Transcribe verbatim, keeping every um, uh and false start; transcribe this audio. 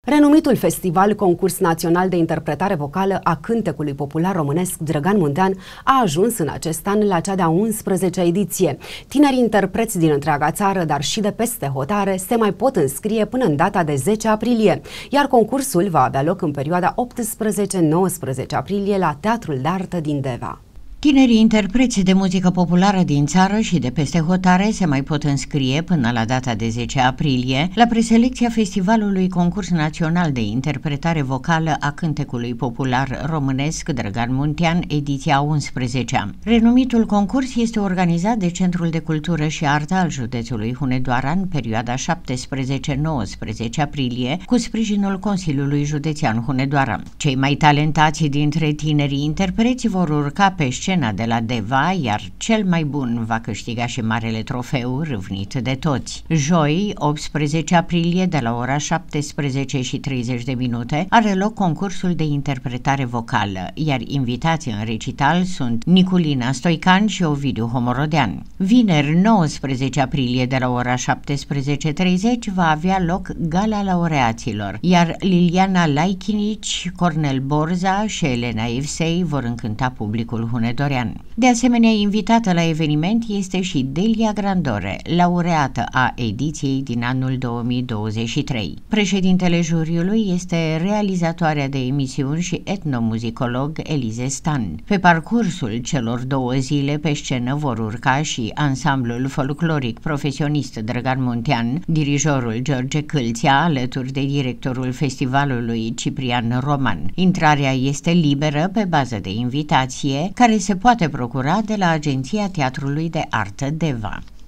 Renumitul festival Concurs Național de Interpretare Vocală a Cântecului Popular Românesc Drăgan Muntean a ajuns în acest an la cea de-a unsprezecea ediție. Tinerii interpreți din întreaga țară, dar și de peste hotare, se mai pot înscrie până în data de zece aprilie, iar concursul va avea loc în perioada optsprezece nouăsprezece aprilie la Teatrul de Artă din Deva. Tinerii interpreți de muzică populară din țară și de peste hotare se mai pot înscrie până la data de zece aprilie la preselecția Festivalului Concurs Național de Interpretare Vocală a Cântecului Popular Românesc Drăgan Muntean, ediția a unsprezecea. Renumitul concurs este organizat de Centrul de Cultură și Artă al județului Hunedoara în perioada șaptesprezece nouăsprezece aprilie, cu sprijinul Consiliului Județean Hunedoara. Cei mai talentați dintre tinerii interpreți vor urca pe scena de la Deva, iar cel mai bun va câștiga și marele trofeu râvnit de toți. Joi, optsprezece aprilie, de la ora șaptesprezece și treizeci de minute, are loc concursul de interpretare vocală, iar invitații în recital sunt Niculina Stoican și Ovidiu Homorodean. Vineri, nouăsprezece aprilie, de la ora șaptesprezece treizeci, va avea loc gala laureaților, iar Liliana Laichinici, Cornel Borza și Elena Evsei vor încânta publicul hunedorean. De asemenea, invitată la eveniment este și Delia Grandore, laureată a ediției din anul două mii douăzeci și trei. Președintele juriului este realizatoarea de emisiuni și etnomuzicolog Elize Stan. Pe parcursul celor două zile pe scenă vor urca și ansamblul folcloric profesionist Drăgan Muntean, dirijorul George Câlțea, alături de directorul festivalului Ciprian Roman. Intrarea este liberă pe bază de invitație, care se poate procura de la Agenția Teatrului de Artă Deva.